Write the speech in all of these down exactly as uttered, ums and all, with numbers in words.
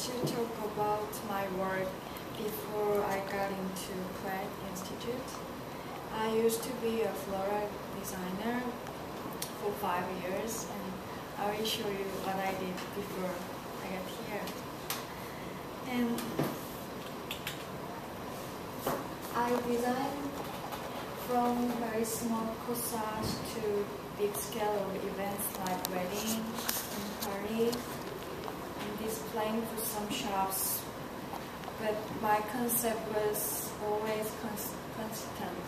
to talk about my work before I got into Pratt Institute. I used to be a floral designer for five years, and I will show you what I did before I got here. And I designed from very small corsage to big scale events like wedding and party, and displaying for some shops. But my concept was always cons constant.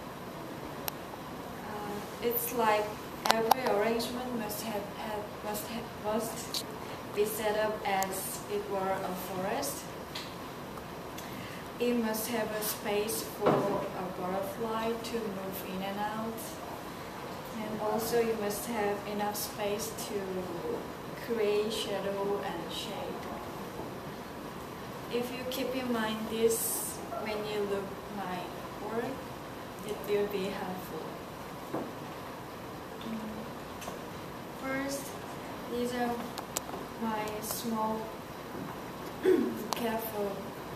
Uh, it's like every arrangement must have, have must have, must be set up as it were a forest. It must have a space for a butterfly to move in and out. And also you must have enough space to create shadow and shade. If you keep in mind this when you look my work, it will be helpful. First, these are my small bouquet for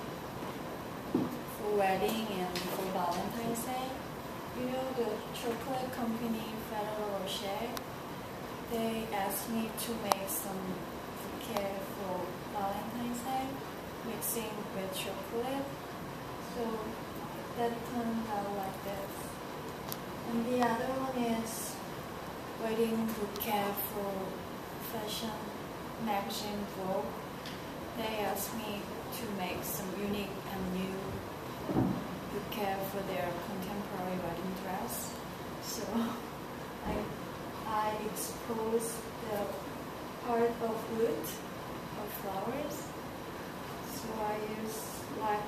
for wedding and for Valentine's Day. You know the chocolate company Ferrero Rocher? They asked me to make some bouquet for Valentine's Day, mixing with chocolate. So that turned out like this. And the other one is wedding bouquet for fashion magazine Vogue. They asked me to make some unique and new bouquet for their contemporary wedding dress. So I, I exposed the part of wood, of flowers. So I use like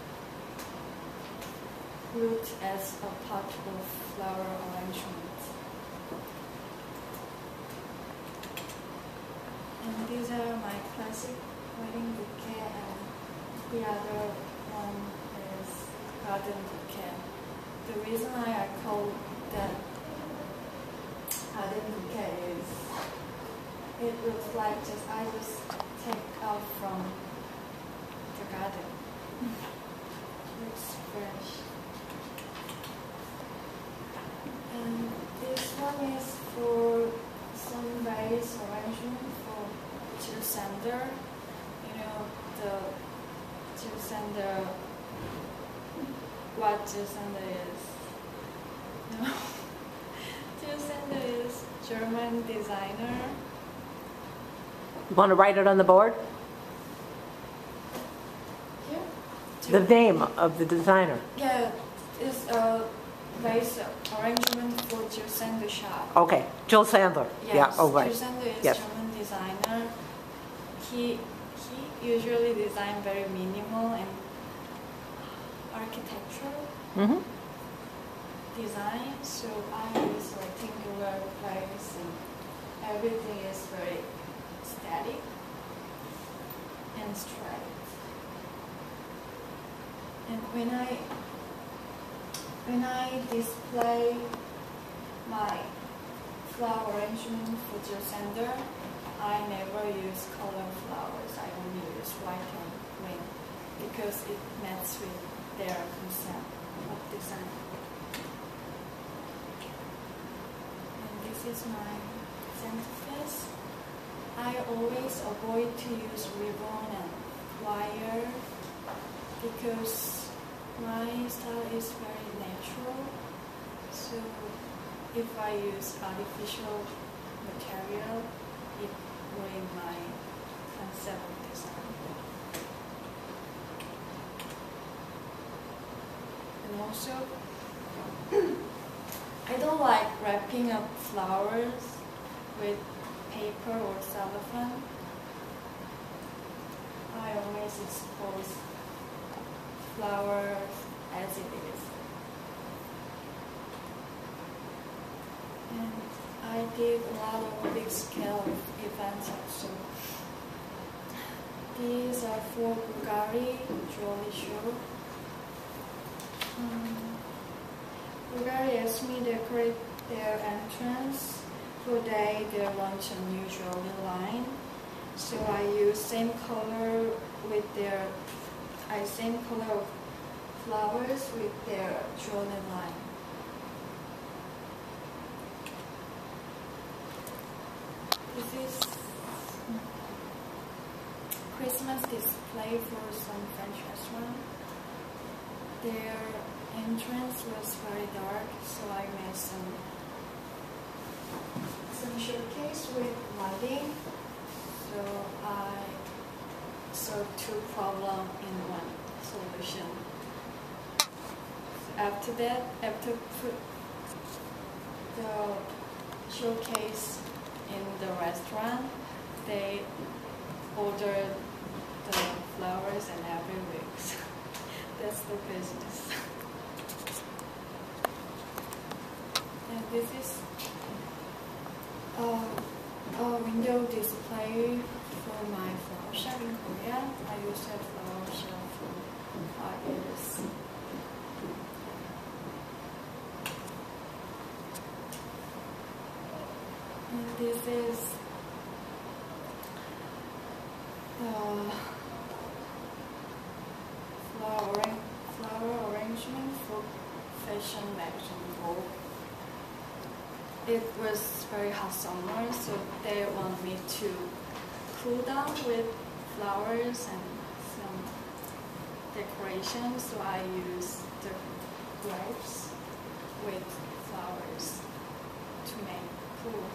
wood as a part of flower arrangement. And these are my classic wedding bouquet, and the other one is garden bouquet. The reason why I call that garden bouquet is it looks like just I just take out from the garden. Looks fresh. And this one is for some various arrangement for Jill Sander. You know the Jill Sander. What Jill Sander is? No. Jill Sander is German designer. You want to write it on the board? Here. The name of the designer. Yeah, it's a base arrangement for Jill Sander shop. Okay, Jill Sandler. Yes, Yeah. Oh, right. Jill Sander is Yes. German designer. He he usually design very minimal and architectural Mm-hmm. design. So I use rectangular plates, and everything is very static and straight. And when I when I display my flower arrangement for Jill Sander, I never use color flowers. I only use white and green because it matches with their concept of design. And this is my centerpiece. I always avoid to use ribbon and wire because my style is very natural. So if I use artificial material, it ruins my concept of design. And also, I don't like wrapping up flowers with paper or cellophane. I always expose flowers as it is. And I did a lot of big scale events also. These are for Bulgari jewelry show. Um, Bulgari asked me to decorate their entrance for day they launch a new jewelry line. So I use same color with their, I same color of flowers with their drawn line. This is Christmas display for some French restaurant. Their entrance was very dark, so I made some some showcase with lighting. So I solved two problems in one solution. After that, after put the showcase in the restaurant, they ordered the flowers and every week. That's the business. And this is a, a window display for my flower shop in Korea. I used to have flower shop for five years. And this is the flower, flower arrangement for fashion magazine book. It was very hot summer, so they want me to cool down with flowers and some decorations, so I use the grapes with flowers to make cool.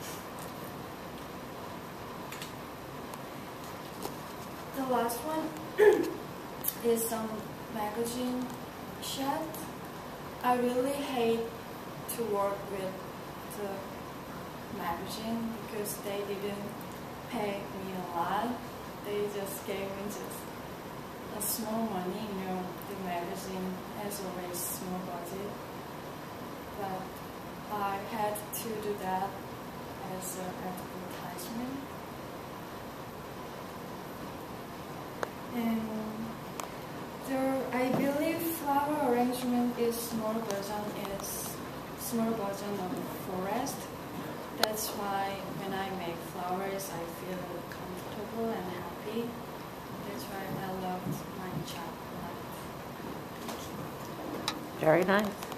The last one is some magazine shot. I really hate to work with the magazine because they didn't pay me a lot. They just gave me just a small money. You know, the magazine has always small budget, but I had to do that as an advertisement. And there, I believe flower arrangement is small version is small version of forest. That's why when I make flowers, I feel comfortable and happy. That's why I loved my job. Very nice.